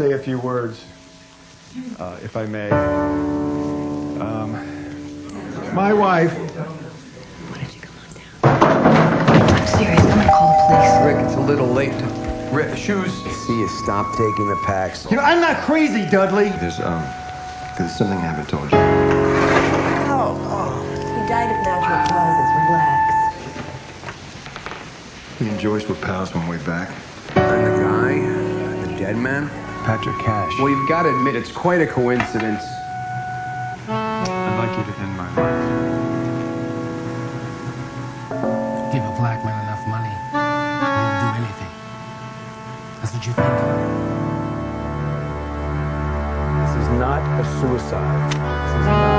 say a few words, if I may. My wife... I'm serious. I'm gonna call the police. Rick, it's a little late. Rick, shoes. See you stop taking the packs. You know, I'm not crazy, Dudley. There's something I haven't told you. Oh. He died of natural causes. Relax. Me and Joyce were pals when we were back. And the guy, the dead man? Patrick Cash. Well, you've got to admit, it's quite a coincidence. I'd like you to end my life. Give a black man enough money, he'll do anything. That's what you think. This is not a suicide. This is not